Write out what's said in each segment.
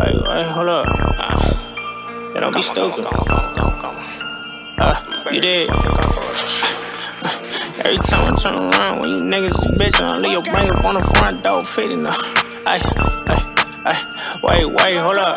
Wait, hold up. Yeah, don't be stupid. You did. Every time I turn around, when you niggas is bitchin', I leave your brains up on the front door, fitting up. Wait, hold up.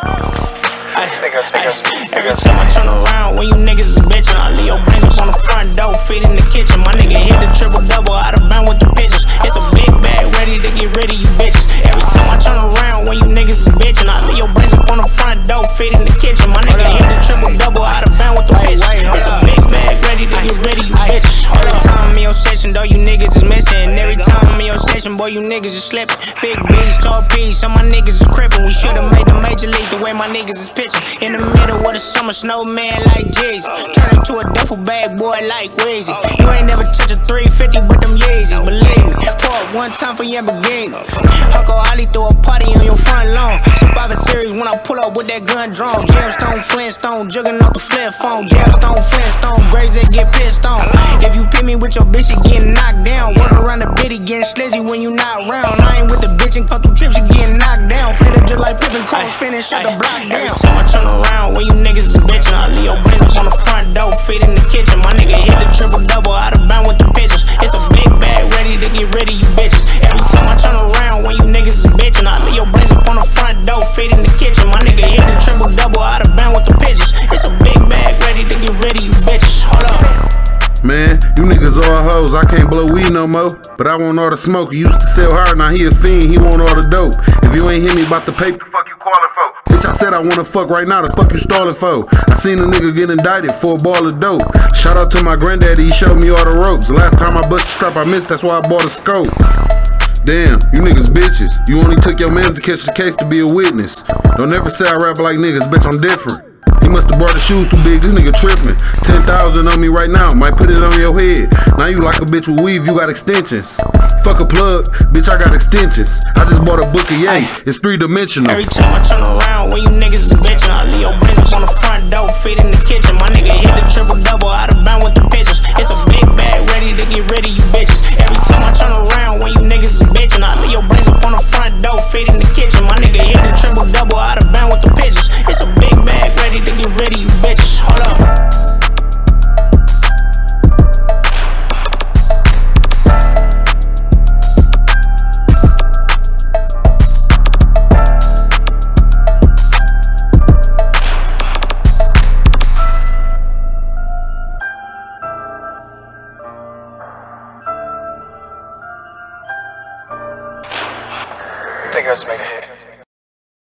Every time I turn around, when you niggas is bitchin', I leave your brains up on the front door, feet in the kitchen. My nigga hit the triple double out of bound with the pitches. It's a big bag, ready to get rid of you bitches. Every time I turn around, when you niggas is bitchin', I leave your brains up on the front door, feet in the kitchen. My nigga hit the triple double out of bound with the pitches. It's a big bag, ready to get rid of you bitches. Every time I'm in your session, though, you niggas is missing. Every time I'm in your session, boy, you niggas is slipping. Big B's, tall P's, some of my niggas is crippin'. We should've made the major leagues the way my niggas is pitching. In the middle of the summer, snowman like Jeezy. Turn into a duffel bag, boy, like Weezy. You ain't never touch a 350 with them Yeezys, believe me. Pour up one time for your beginning. Huckle Holly throw a party on your front lawn. Survivor series when I pull up with that gun drawn. Gemstone, Flintstone, jugging off the flip phone. Gemstone, Flintstone, grades that get pissed on. If you pit me with your bitch, you getting knocked down. Work around the bitty, getting slizzy when you not round. I ain't with the bitch and come through trips, you getting knocked down. Flitter just like Pippin, Cole spinning, shut the block down. Every time I turn around, when you niggas is bitchin', I leave your brains up on the front door, feet in the kitchen. My nigga hit the triple double out of bound with the pitches. It's a big bag, ready to get rid of you bitches. Every time I turn around, when you niggas is bitchin', I leave your brains up on the front door, feet in the kitchen. My nigga hit the triple double out of bound with the pitches. It's a big bag, ready to get rid of you bitches. Hold up. Man, you niggas all hoes, I can't blow weed no more. But I want all the smoke, you used to sell hard, now he a fiend, he want all the dope. If you ain't hit me about the paper, the fuck you calling for? Bitch, I said I wanna fuck right now, the fuck you stalling for? I seen a nigga get indicted for a ball of dope. Shout out to my granddaddy, he showed me all the ropes. Last time I bust a strap, I missed, that's why I bought a scope. Damn, you niggas bitches. You only took your mans to catch the case to be a witness. Don't ever say I rap like niggas, bitch, I'm different. He must have brought the shoes too big, this nigga trippin'. 10,000 on me right now, might put it on your head. Now you like a bitch with weave, you got extensions. Fuck a plug, bitch, I got extensions. I just bought a book of Yay, it's 3-dimensional. Every time I turn around, when you niggas is bitchin', I leave your brains up on the front door, feet in the kitchen. My nigga hit the triple double out of bound with the pitches. It's a big bag, ready to get rid of you bitches. Every time I turn around, when you niggas is bitchin', I leave your brains up on the front door, feet in the kitchen. My nigga hit the triple double out of bound with the pitches. It's a big bag, ready to get rid of you bitches. Hold up. I think I just made a hit.